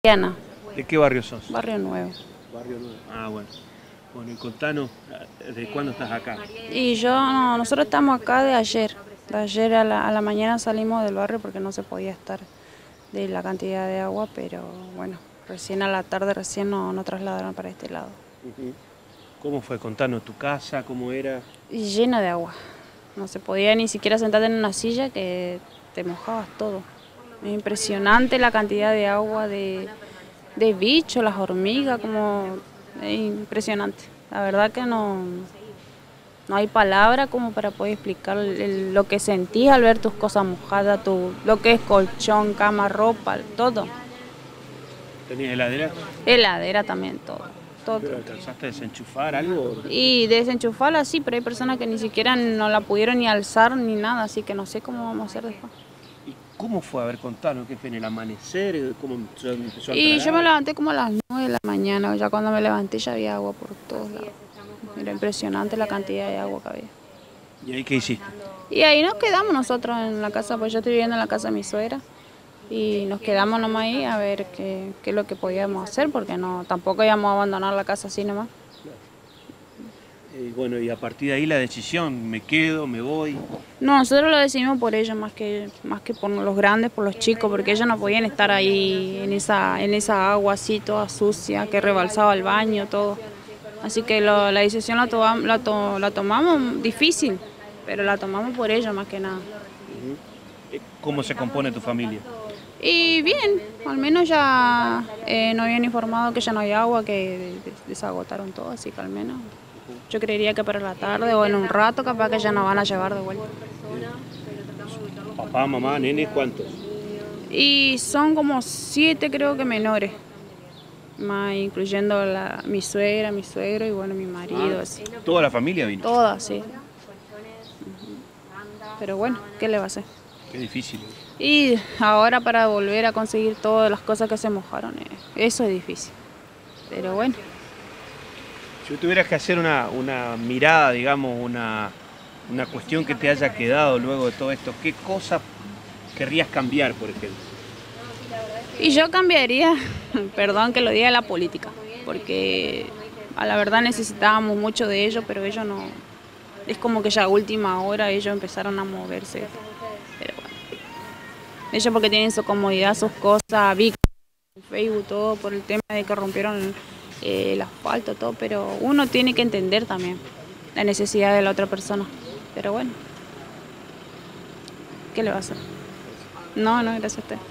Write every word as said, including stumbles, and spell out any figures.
Diana, ¿De qué barrio sos? Barrio Nuevo. Barrio Nuevo. Ah, bueno. Bueno, y contanos, ¿desde cuándo estás acá? Y yo, no, nosotros estamos acá de ayer. De ayer a la, a la mañana salimos del barrio porque no se podía estar de la cantidad de agua, pero bueno, recién a la tarde recién nos no trasladaron para este lado. Uh-huh. ¿Cómo fue? Contanos, ¿tu casa cómo era? Y llena de agua. No se podía ni siquiera sentarte en una silla que te mojabas todo. Es impresionante la cantidad de agua, de, de bichos, las hormigas, como es impresionante. La verdad que no, no hay palabra como para poder explicar el, el, lo que sentís al ver tus cosas mojadas, tu, lo que es colchón, cama, ropa, todo. ¿Tenías heladera? Heladera también, todo. todo. ¿Pero alcanzaste a desenchufar algo? Y desenchufarla sí, pero hay personas que ni siquiera no la pudieron ni alzar ni nada, así que no sé cómo vamos a hacer después. ¿Y cómo fue? A ver, contanos, ¿qué fue en el amanecer? ¿Cómo empezó a entrar? Y yo me levanté como a las nueve de la mañana, ya cuando me levanté ya había agua por todos lados. Era impresionante la cantidad de agua que había. ¿Y ahí qué hiciste? Y ahí nos quedamos nosotros en la casa, pues yo estoy viviendo en la casa de mi suegra. Y nos quedamos nomás ahí a ver qué, qué es lo que podíamos hacer, porque no tampoco íbamos a abandonar la casa así nomás. Eh, bueno, y a partir de ahí la decisión, ¿me quedo, me voy? No, nosotros lo decidimos por ellos más que, más que por los grandes, por los chicos, porque ellos no podían estar ahí en esa, en esa agua así toda sucia, que rebalsaba el baño, todo. Así que lo, la decisión la, to, la, to, la tomamos difícil, pero la tomamos por ellos más que nada. Uh-huh. ¿Cómo se compone tu familia? Y bien, al menos ya eh, nos habían informado que ya no hay agua, que desagotaron todo, así que al menos yo creería que para la tarde o en un rato capaz que ya nos van a llevar de vuelta. Papá, mamá, nenes, ¿cuántos? Y son como siete creo que menores, más incluyendo la, mi suegra, mi suegro y bueno, mi marido. Ah, así. ¿Toda la familia vino? Toda, sí. Pero bueno, ¿qué le va a hacer? Qué difícil. Y ahora para volver a conseguir todas las cosas que se mojaron, eh, eso es difícil. Pero bueno. Si tuvieras que hacer una, una mirada, digamos, una, una cuestión que te haya quedado luego de todo esto, ¿qué cosas querrías cambiar, por ejemplo? Y yo cambiaría, perdón que lo diga, la política, porque a la verdad necesitábamos mucho de ellos, pero ellos no, es como que ya a última hora ellos empezaron a moverse. Pero bueno, ellos porque tienen su comodidad, sus cosas, Vic, Facebook, todo por el tema de que rompieron eh, el asfalto, todo, pero uno tiene que entender también la necesidad de la otra persona. Pero bueno, ¿qué le va a hacer? No, no, gracias a usted.